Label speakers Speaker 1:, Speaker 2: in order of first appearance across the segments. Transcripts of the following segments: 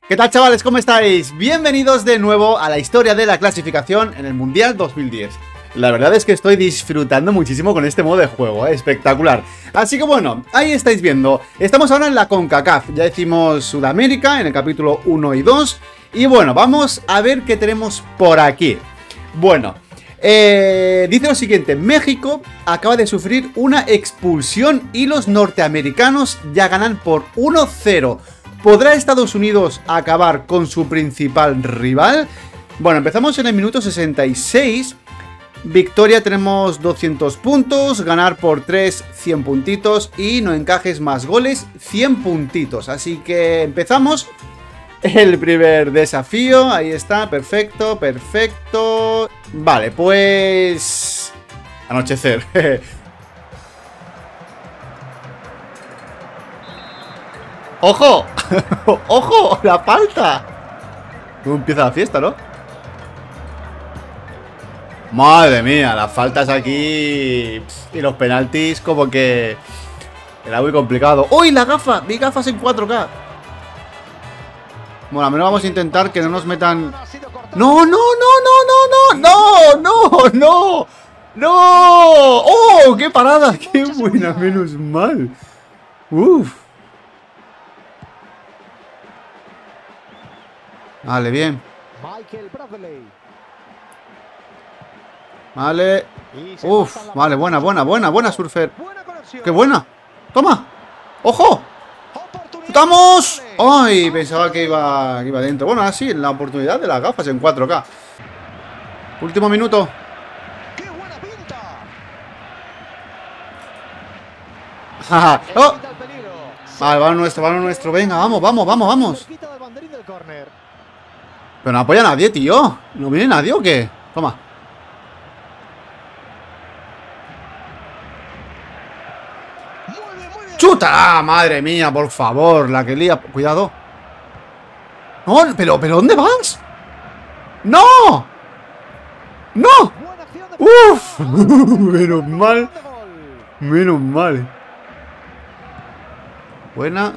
Speaker 1: ¿Qué tal, chavales? ¿Cómo estáis? Bienvenidos de nuevo a la historia de la clasificación en el Mundial 2010. La verdad es que estoy disfrutando muchísimo con este modo de juego, espectacular. Así que bueno, ahí estáis viendo. Estamos ahora en la CONCACAF. Ya hicimos Sudamérica en el capítulo 1 y 2. Y bueno, vamos a ver qué tenemos por aquí. Bueno, dice lo siguiente: México acaba de sufrir una expulsión y los norteamericanos ya ganan por 1-0. ¿Podrá Estados Unidos acabar con su principal rival? Bueno, empezamos en el minuto 66. Victoria, tenemos 200 puntos, ganar por 3, 100 puntitos y no encajes más goles, 100 puntitos. Así que empezamos el primer desafío, ahí está, perfecto, perfecto. Vale, pues... anochecer. ¡Ojo! ¡Ojo! ¡La falta! ¿Cómo empieza la fiesta, no? Madre mía, las faltas aquí y los penaltis como que era muy complicado. ¡Uy, la gafa! Mi gafas en 4K. Bueno, al menos vamos a intentar que no nos metan... ¡No, no, no, no, no, no! ¡No, no, no! ¡No! ¡Oh, qué parada! ¡Qué buena! Menos mal. ¡Uf! Vale, bien. Vale. Uf, vale, buena, Surfer. ¡Qué buena! ¡Toma! ¡Ojo! ¡Chutamos! ¡Ay! Pensaba que iba dentro. Bueno, así, la oportunidad de las gafas en 4K. Último minuto. ¡Oh! Vale, balón nuestro. Venga, vamos, vamos, vamos, vamos. Pero no apoya a nadie, tío. ¿No viene nadie o qué? Toma. ¡Chuta! ¡Madre mía, por favor! La que lía. Cuidado. No, pero ¿dónde vas? ¡No! ¡No! ¡Uf! Menos mal. Menos mal. Buena.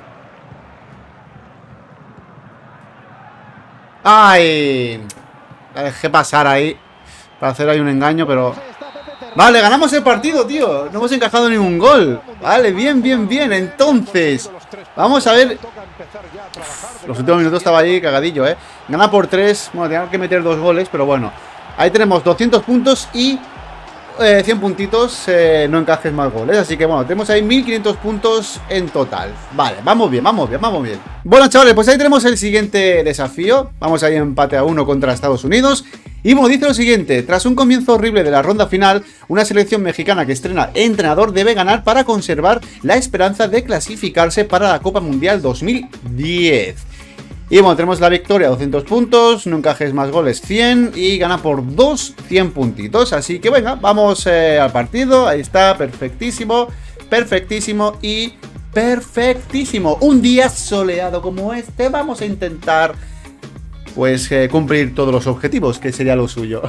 Speaker 1: ¡Ay! La dejé pasar ahí para hacer ahí un engaño, pero... Vale, ganamos el partido, tío. No hemos encajado ningún gol. Vale, bien, bien, bien. Entonces, vamos a ver. Los últimos minutos estaba ahí cagadillo, Gana por 3. Bueno, tenía que meter 2 goles, pero bueno. Ahí tenemos 200 puntos y 100 puntitos, no encajes más goles. Así que bueno, tenemos ahí 1500 puntos en total. Vale, vamos bien, vamos bien, vamos bien. Bueno, chavales, pues ahí tenemos el siguiente desafío. Vamos ahí empate a 1 contra Estados Unidos. Y bueno, dice lo siguiente: tras un comienzo horrible de la ronda final, una selección mexicana que estrena entrenador debe ganar para conservar la esperanza de clasificarse para la Copa Mundial 2010. Y bueno, tenemos la victoria, 200 puntos, no encajes más goles, 100, y gana por 2, 100 puntitos. Así que venga, vamos al partido. Ahí está, perfectísimo, perfectísimo y perfectísimo. Un día soleado como este, vamos a intentar, pues, cumplir todos los objetivos, que sería lo suyo.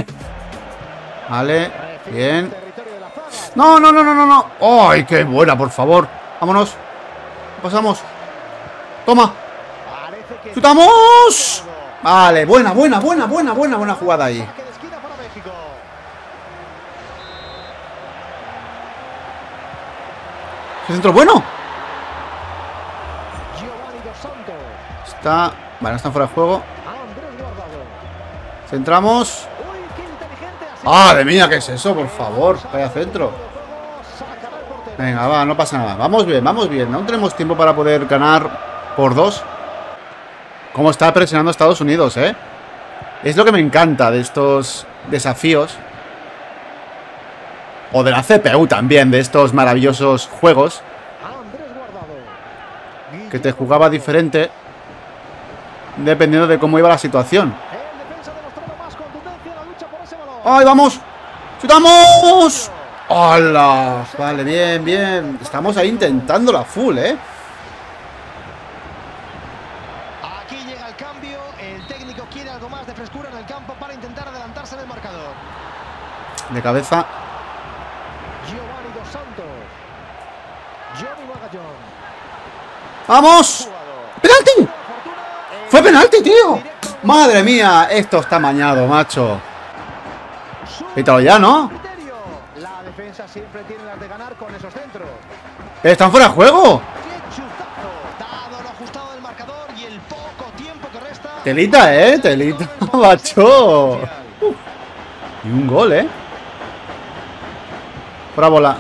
Speaker 1: Vale, bien. No, no, no, no, no, no. ¡Ay, qué buena, por favor! Vámonos. Pasamos. Toma. ¡Chutamos! Vale, buena jugada ahí. ¿El centro bueno? Está... Vale, no están fuera de juego. Centramos. ¡Madre mía! ¿Qué es eso? Por favor, vaya centro. Venga, va, no pasa nada. Vamos bien, vamos bien. Aún tenemos tiempo para poder ganar por 2. Cómo está presionando a Estados Unidos, Es lo que me encanta de estos desafíos. O de la CPU también, de estos maravillosos juegos. Que te jugaba diferente dependiendo de cómo iba la situación. ¡Ay, vamos! ¡Chutamos! ¡Hola! Vale, bien, bien. Estamos ahí intentando la full, De cabeza. ¡Vamos! ¡Penalti! ¡Fue penalti, tío! ¡Madre mía! Esto está mañado, macho. Pítalo ya, ¿no?
Speaker 2: La defensa siempre tiene las de ganar con esos centros.
Speaker 1: ¡Están fuera de juego!
Speaker 2: Dado lo ajustado del marcador y el poco tiempo que resta.
Speaker 1: Telita, telita, macho. Y un gol, Fuera bola.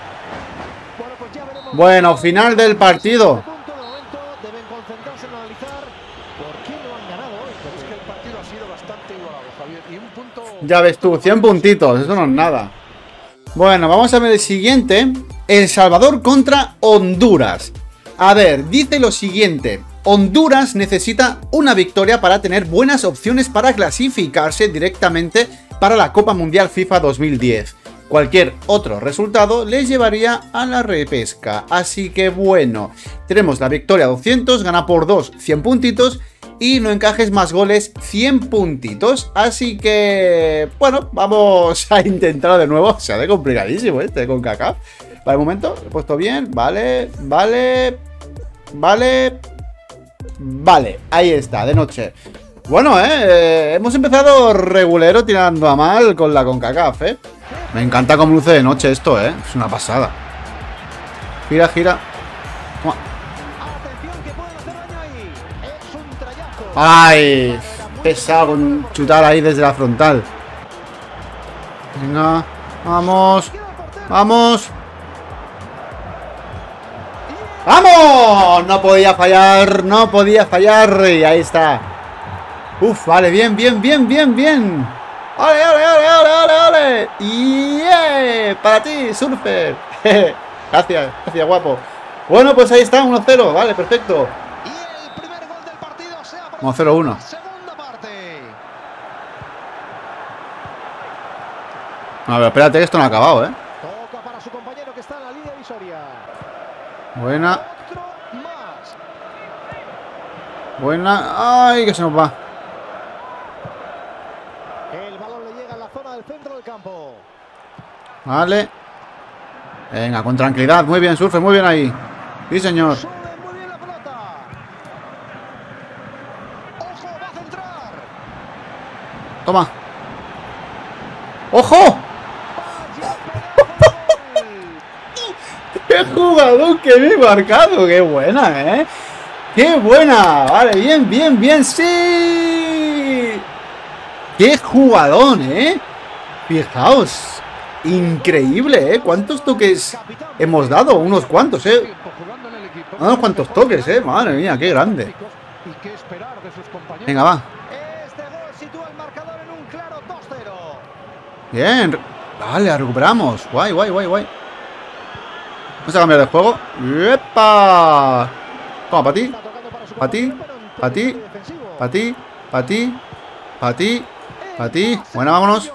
Speaker 1: Bueno, final del partido.
Speaker 2: Deben concentrarse en analizar por qué no han ganado hoy. Pero es que el partido ha sido bastante igualado, Javier. Y un punto.
Speaker 1: Ya ves tú, 100 puntitos, eso no es nada. Bueno, vamos a ver el siguiente. El Salvador contra Honduras. A ver, dice lo siguiente. Honduras necesita una victoria para tener buenas opciones para clasificarse directamente para la Copa Mundial FIFA 2010. Cualquier otro resultado les llevaría a la repesca. Así que bueno, tenemos la victoria 200, gana por 2, 100 puntitos. Y no encajes más goles, 100 puntitos. Así que, bueno, vamos a intentarlo de nuevo. Se ha de complicadísimo este con CONCACAF. Vale, un momento, lo he puesto bien. Vale, ahí está, de noche. Bueno, hemos empezado regulero tirando a mal con la CONCACAF, Me encanta cómo luce de noche esto, Es una pasada. Gira, gira. Toma. ¡Ay! Pesado con chutar ahí desde la frontal. Venga, vamos. ¡Vamos! ¡Vamos! No podía fallar, no podía fallar. Y ahí está. Uf, vale, bien, bien, bien, bien, bien. ¡Ole, ole, ole, ole, ole, ole! ¡Yeah! Para ti, Surfer. Gracias, gracias, guapo. Bueno, pues ahí está, 1-0. Vale, perfecto. 1-0-1. A ver, espérate que esto no ha acabado,
Speaker 2: Toca para su compañero que está en la línea divisoria.
Speaker 1: Buena. Buena. Ay, que se nos va.
Speaker 2: El balón le llega a la zona del centro del campo.
Speaker 1: Vale. Venga, con tranquilidad. Muy bien, Surfe, muy bien ahí. Sí, señor.
Speaker 2: Muy bien la pelota. Ojo, va a centrar.
Speaker 1: Toma. ¡Ojo! ¡Qué jugador que me he marcado! ¡Qué buena, ¡Qué buena! Vale, bien, bien, bien, sí. ¡Qué jugador, Fijaos. Increíble, ¿Cuántos toques hemos dado? Unos cuantos, Unos cuantos toques, Madre mía, qué grande. Venga, va. Bien. Vale, la recuperamos. Guay, guay, guay, guay. Vamos a cambiar de juego. ¡Epa! Toma, para ti. Para ti. Para ti. Para ti. Para ti. Para ti. Para ti. Bueno, vámonos.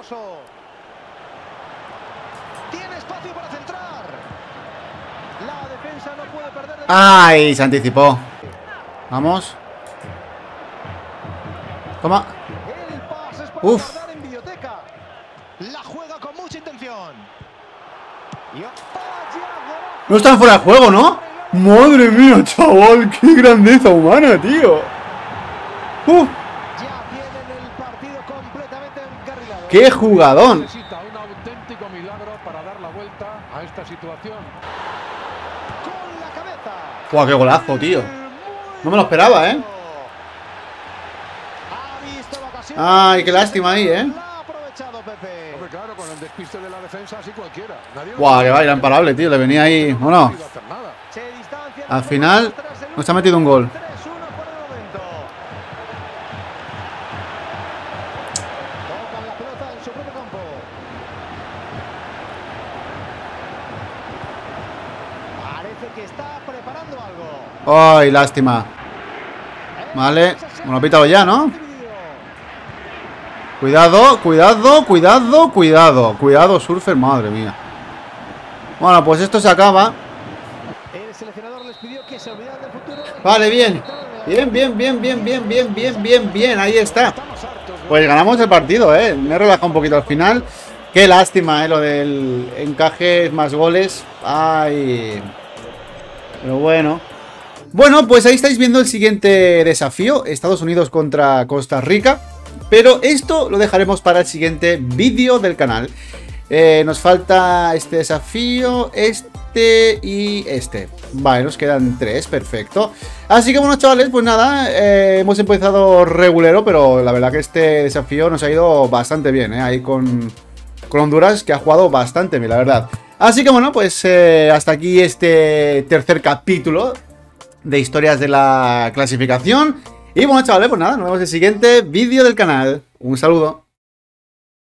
Speaker 1: ¡Ay! Se anticipó. Vamos. Toma. Uf. No están fuera de juego, ¿no? Madre mía, chaval. Qué grandeza humana, tío. ¡Qué jugadón!
Speaker 3: Necesita un auténtico milagro para dar la vuelta a esta situación.
Speaker 1: ¡Buah, qué golazo, tío! No me lo esperaba, ¡Ay, qué lástima ahí,
Speaker 3: Claro, con el despiste de la defensa, así cualquiera.
Speaker 1: ¡Buah, que va! Era imparable, tío. Le venía ahí. ¿O no? Al final nos ha metido un gol. ¡Ay, lástima! Vale, bueno, pítalo ya, ¿no? Cuidado, cuidado, cuidado, cuidado. Cuidado, Surfer, madre mía. Bueno, pues esto se acaba. Vale, bien. Bien, bien, bien, bien, bien, bien, bien, bien, bien. Ahí está. Pues ganamos el partido, Me he relajado un poquito al final. Qué lástima, lo del encaje más goles. Ay. Pero bueno. Bueno, pues ahí estáis viendo el siguiente desafío, Estados Unidos contra Costa Rica. Pero esto lo dejaremos para el siguiente vídeo del canal. Nos falta este desafío, este y este. Vale, nos quedan 3, perfecto. Así que bueno, chavales, pues nada, hemos empezado regulero, pero la verdad que este desafío nos ha ido bastante bien, ahí con Honduras, que ha jugado bastante bien, la verdad. Así que bueno, pues hasta aquí este tercer capítulo de historias de la clasificación. Y bueno, chavales, pues nada, nos vemos en el siguiente vídeo del canal. Un saludo.